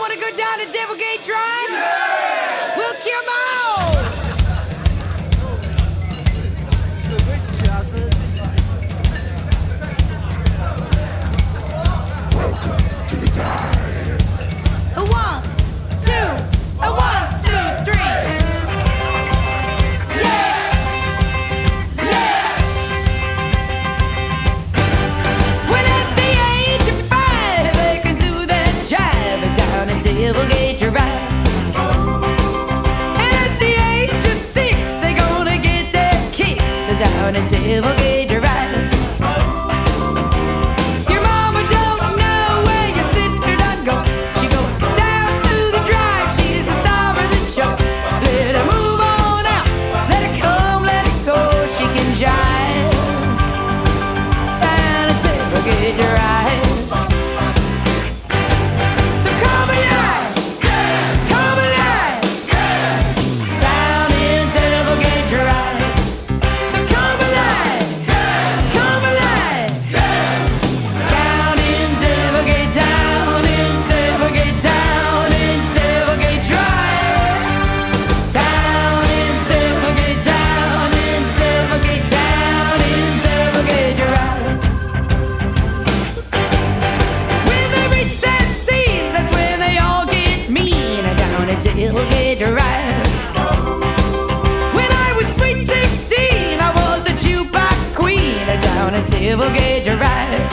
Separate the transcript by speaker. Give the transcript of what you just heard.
Speaker 1: wanna go down to Devilgate Drive? Yeah! We'll come on!
Speaker 2: Welcome to the dive.
Speaker 1: A 1, 2, a 1, 2, 3. Yeah! Yeah! When at the age of 5, they can do that jive down in Devilgate Drive. And at the age of 6, they're gonna get their kicks down in Devilgate Drive. Your mama don't know where your sister done go. She go down to the drive. She's the star of the show. Let her move on out. Let her come, let her go. She can jive. Down to Devilgate Drive. So come alive. Come alive. Down in Devilgate Drive. So come alive. Come alive. Down in Devilgate, down in Devilgate, down in Devilgate Drive. Down in Devilgate, down in Devilgate, down in Devilgate Drive. When they reach that teens, that's when they all get mean down in Devilgate Drive. When I was sweet 16, I was a jukebox queen down in Devilgate Drive.